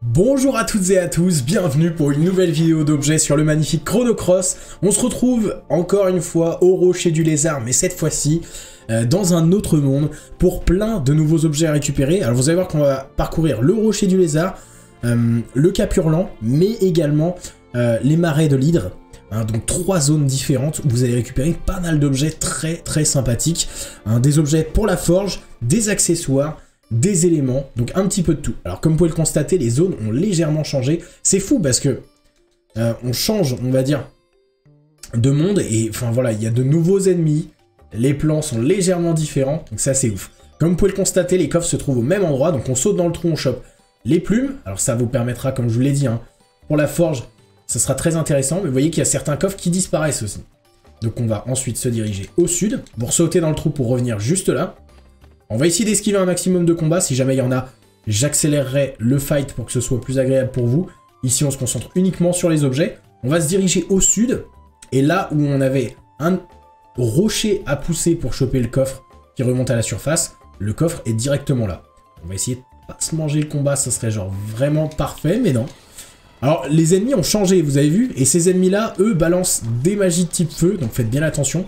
Bonjour à toutes et à tous, bienvenue pour une nouvelle vidéo d'objets sur le magnifique Chrono Cross. On se retrouve encore une fois au Rocher du Lézard, mais cette fois-ci dans un autre monde pour plein de nouveaux objets à récupérer. Alors vous allez voir qu'on va parcourir le Rocher du Lézard, le Cap Hurlant, mais également les marais de l'Hydre. Donc 3 zones différentes où vous allez récupérer pas mal d'objets très sympathiques. Des objets pour la forge, des accessoires, des éléments, donc un petit peu de tout. Alors comme vous pouvez le constater, les zones ont légèrement changé. C'est fou parce que on change, on va dire, de monde et enfin voilà, il y a de nouveaux ennemis, les plans sont légèrement différents, donc ça c'est ouf. Comme vous pouvez le constater, les coffres se trouvent au même endroit, donc on saute dans le trou, on chope les plumes. Alors ça vous permettra, comme je vous l'ai dit, pour la forge, ça sera très intéressant, mais vous voyez qu'il y a certains coffres qui disparaissent aussi. Donc on va ensuite se diriger au sud, pour sauter dans le trou pour revenir juste là. On va essayer d'esquiver un maximum de combats. Si jamais il y en a, j'accélérerai le fight pour que ce soit plus agréable pour vous. Ici, on se concentre uniquement sur les objets. On va se diriger au sud. Et là où on avait un rocher à pousser pour choper le coffre qui remonte à la surface, le coffre est directement là. On va essayer de pas se manger le combat. Ça serait genre vraiment parfait, mais non. Alors, les ennemis ont changé, vous avez vu. Et ces ennemis-là, eux, balancent des magies de type feu. Donc faites bien attention.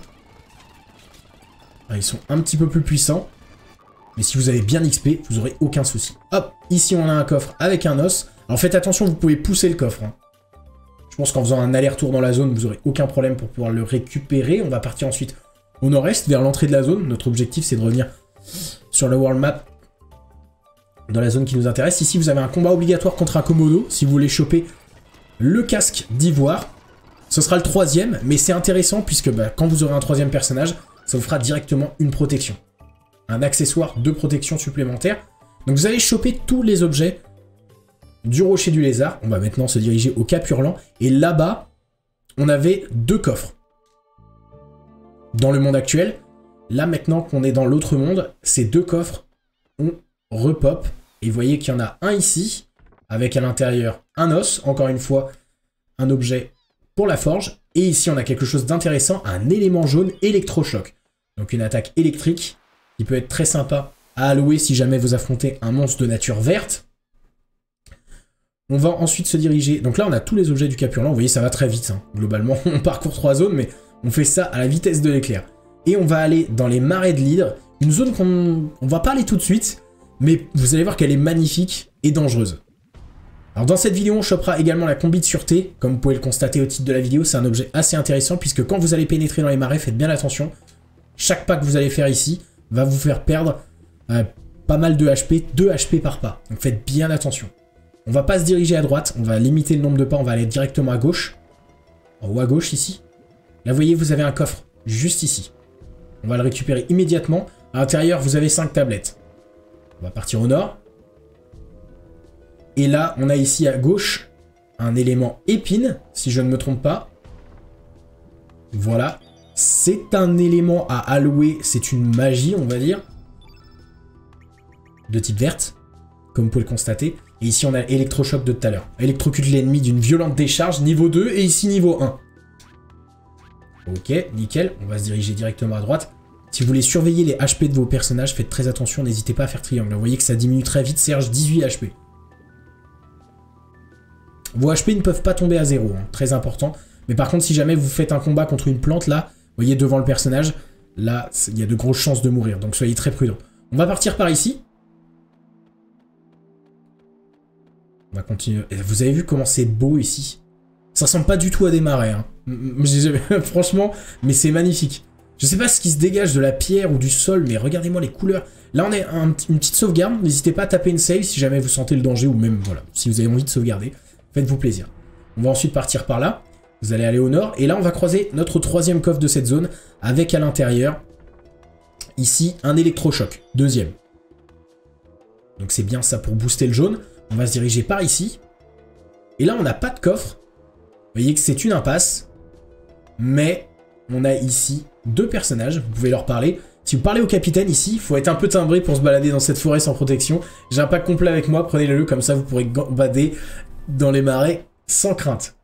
Ils sont un petit peu plus puissants. Mais si vous avez bien XP, vous aurez aucun souci. Hop, ici on a un coffre avec un os. Alors faites attention, vous pouvez pousser le coffre. Je pense qu'en faisant un aller-retour dans la zone, vous aurez aucun problème pour pouvoir le récupérer. On va partir ensuite au nord-est, vers l'entrée de la zone. Notre objectif, c'est de revenir sur le world map, dans la zone qui nous intéresse. Ici, vous avez un combat obligatoire contre un Komodo, si vous voulez choper le casque d'ivoire. Ce sera le 3e, mais c'est intéressant, puisque quand vous aurez un 3e personnage, ça vous fera directement une protection. Un accessoire de protection supplémentaire. Donc vous allez choper tous les objets du Rocher du Lézard. On va maintenant se diriger au Cap Hurlant. Et là-bas, on avait 2 coffres. Dans le monde actuel, là maintenant qu'on est dans l'autre monde, ces 2 coffres, on repop. Et vous voyez qu'il y en a un ici, avec à l'intérieur un os, encore une fois, un objet pour la forge. Et ici, on a quelque chose d'intéressant, un élément jaune électrochoc. Donc une attaque électrique qui peut être très sympa à allouer si jamais vous affrontez un monstre de nature verte. On va ensuite se diriger... Donc là, on a tous les objets du Cap Hurlant. Vous voyez, ça va très vite. Globalement, on parcourt 3 zones, mais on fait ça à la vitesse de l'éclair. Et on va aller dans les marais de l'Hydre. Une zone qu'on va pas aller tout de suite, mais vous allez voir qu'elle est magnifique et dangereuse. Alors dans cette vidéo, on chopera également la combi de sûreté. Comme vous pouvez le constater au titre de la vidéo, c'est un objet assez intéressant, puisque quand vous allez pénétrer dans les marais, faites bien attention. Chaque pas que vous allez faire ici va vous faire perdre pas mal de HP, 2 HP par pas. Donc faites bien attention. On va pas se diriger à droite, on va limiter le nombre de pas, on va aller directement à gauche. En haut à gauche ici. Là vous voyez, vous avez un coffre juste ici. On va le récupérer immédiatement. À l'intérieur, vous avez 5 tablettes. On va partir au nord. Et là, on a ici à gauche un élément épine, si je ne me trompe pas. Voilà. C'est un élément à allouer, c'est une magie, on va dire. De type verte, comme vous pouvez le constater. Et ici, on a électrochoc de tout à l'heure. Électrocute l'ennemi d'une violente décharge, niveau 2, et ici, niveau 1. Ok, nickel. On va se diriger directement à droite. Si vous voulez surveiller les HP de vos personnages, faites très attention, n'hésitez pas à faire triangle. Vous voyez que ça diminue très vite, Serge, 18 HP. Vos HP ne peuvent pas tomber à 0, très important. Mais par contre, si jamais vous faites un combat contre une plante, là, vous voyez devant le personnage, là, il y a de grosses chances de mourir, donc soyez très prudents. On va partir par ici. On va continuer. Et vous avez vu comment c'est beau ici? Ça ressemble pas du tout à des marais, franchement, mais c'est magnifique. Je sais pas ce qui se dégage de la pierre ou du sol, mais regardez-moi les couleurs. Là, on est une petite sauvegarde. N'hésitez pas à taper une save si jamais vous sentez le danger, ou même, voilà, si vous avez envie de sauvegarder. Faites-vous plaisir. On va ensuite partir par là. Vous allez aller au nord, et là on va croiser notre 3e coffre de cette zone, avec à l'intérieur, ici, un électrochoc, 2e. Donc c'est bien ça pour booster le jaune. On va se diriger par ici. Et là on n'a pas de coffre. Vous voyez que c'est une impasse. Mais on a ici 2 personnages, vous pouvez leur parler. Si vous parlez au capitaine ici, il faut être un peu timbré pour se balader dans cette forêt sans protection. J'ai un pack complet avec moi, prenez-le, comme ça vous pourrez gambader dans les marais sans crainte.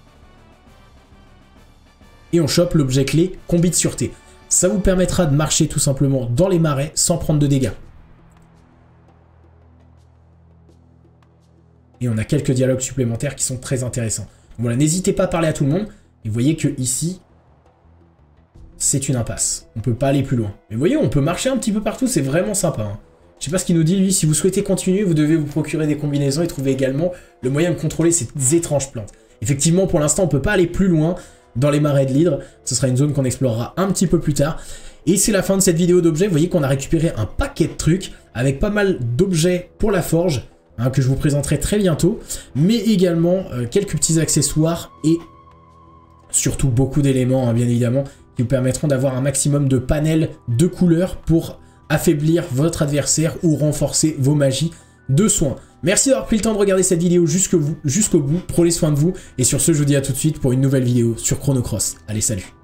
Et on chope l'objet clé combi de sûreté. Ça vous permettra de marcher tout simplement dans les marais sans prendre de dégâts. et on a quelques dialogues supplémentaires qui sont très intéressants. Donc voilà, n'hésitez pas à parler à tout le monde, et vous voyez que ici, c'est une impasse. On peut pas aller plus loin. Mais vous voyez, on peut marcher un petit peu partout, c'est vraiment sympa. Hein. Je sais pas ce qu'il nous dit, lui, si vous souhaitez continuer, vous devez vous procurer des combinaisons et trouver également le moyen de contrôler ces étranges plantes. Effectivement, pour l'instant, on peut pas aller plus loin dans les marais de l'Hydre. Ce sera une zone qu'on explorera un petit peu plus tard. Et c'est la fin de cette vidéo d'objets. Vous voyez qu'on a récupéré un paquet de trucs avec pas mal d'objets pour la forge, hein, que je vous présenterai très bientôt, mais également quelques petits accessoires et surtout beaucoup d'éléments, hein, bien évidemment, qui vous permettront d'avoir un maximum de panels de couleurs pour affaiblir votre adversaire ou renforcer vos magies de soins. Merci d'avoir pris le temps de regarder cette vidéo jusqu'au bout, prenez soin de vous, et sur ce, je vous dis à tout de suite pour une nouvelle vidéo sur Chrono Cross. Allez, salut!